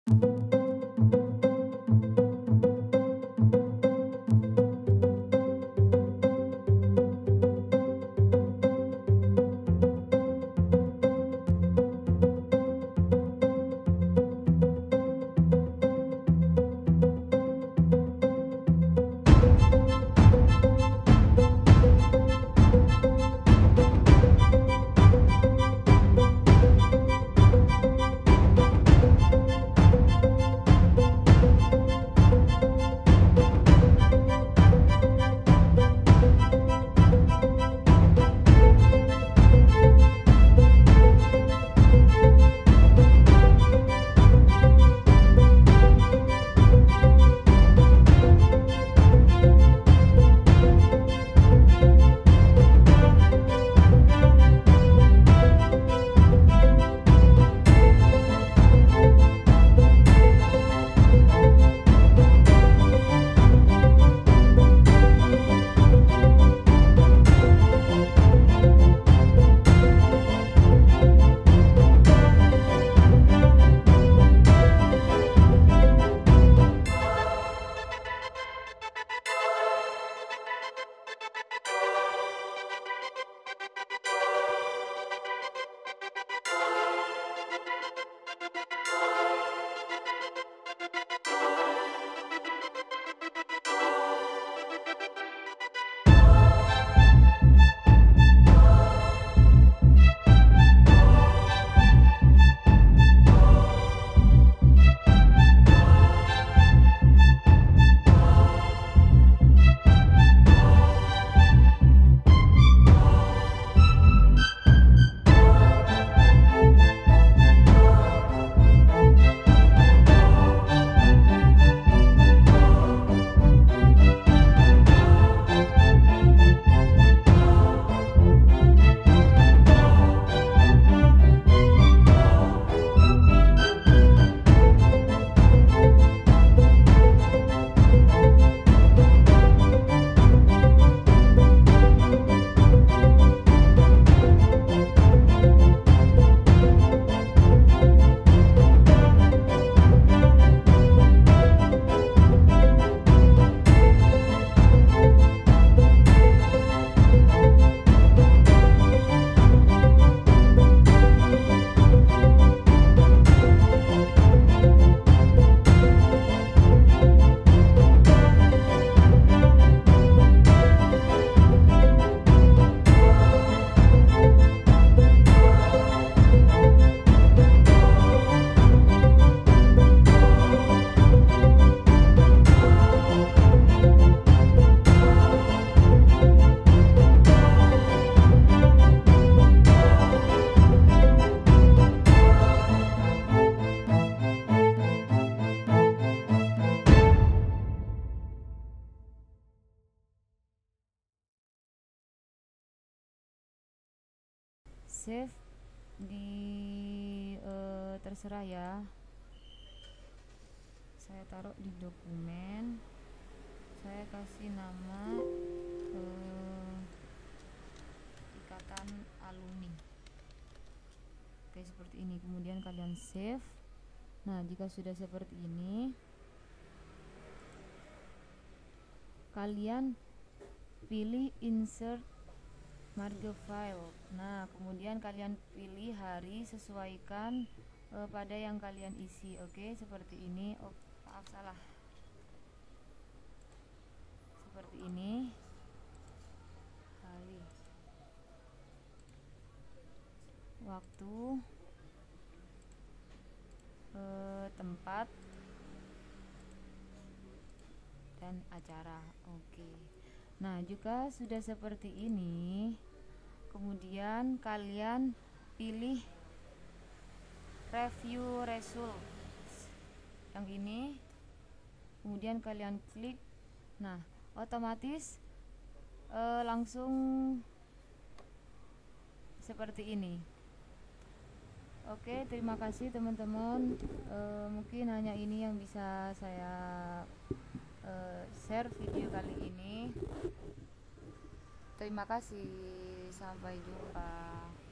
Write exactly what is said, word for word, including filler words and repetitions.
Save di uh, terserah ya, saya taruh di dokumen, saya kasih nama uh, ikatan alumni. Oke, seperti ini. Kemudian kalian save. Nah, jika sudah seperti ini, kalian pilih insert marge file. Nah, kemudian kalian pilih hari, sesuaikan uh, pada yang kalian isi. Oke, seperti ini. Oh, maaf, salah. Seperti ini. Hari, waktu, uh, tempat, dan acara. Oke. Nah, jika sudah seperti ini, kemudian kalian pilih review results yang ini, kemudian kalian klik. Nah, otomatis eh, langsung seperti ini. Oke, terima kasih teman-teman. Eh, mungkin hanya ini yang bisa saya Uh, share video kali ini. Terima kasih, sampai jumpa.